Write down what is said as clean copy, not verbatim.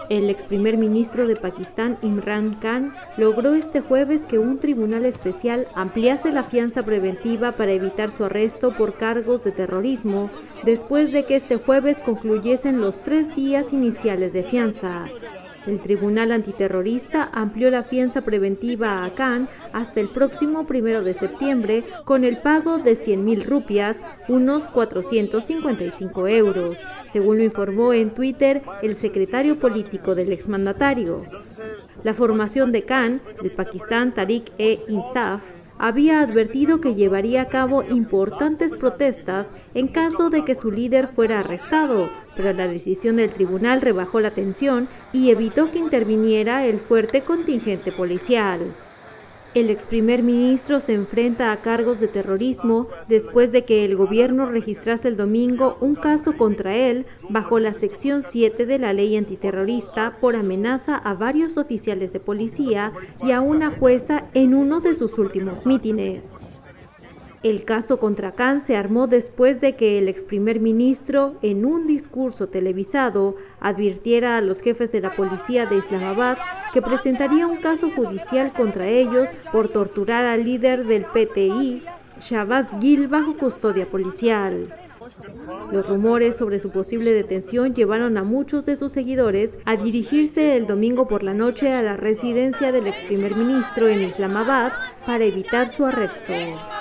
El ex primer ministro de Pakistán, Imran Khan, logró este jueves que un tribunal especial ampliase la fianza preventiva para evitar su arresto por cargos de terrorismo, después de que este jueves concluyesen los 3 días iniciales de fianza. El Tribunal Antiterrorista amplió la fianza preventiva a Khan hasta el próximo 1 de septiembre con el pago de 100.000 rupias, unos 455 euros, según lo informó en Twitter el secretario político del exmandatario. La formación de Khan, el Pakistán Tehreek-e-Insaf, había advertido que llevaría a cabo importantes protestas en caso de que su líder fuera arrestado, pero la decisión del tribunal rebajó la tensión y evitó que interviniera el fuerte contingente policial. El ex primer ministro se enfrenta a cargos de terrorismo después de que el gobierno registrase el domingo un caso contra él bajo la sección 7 de la ley antiterrorista por amenaza a varios oficiales de policía y a una jueza en uno de sus últimos mítines. El caso contra Khan se armó después de que el ex primer ministro, en un discurso televisado, advirtiera a los jefes de la policía de Islamabad que presentaría un caso judicial contra ellos por torturar al líder del PTI, Shahbaz Gil, bajo custodia policial. Los rumores sobre su posible detención llevaron a muchos de sus seguidores a dirigirse el domingo por la noche a la residencia del ex primer ministro en Islamabad para evitar su arresto.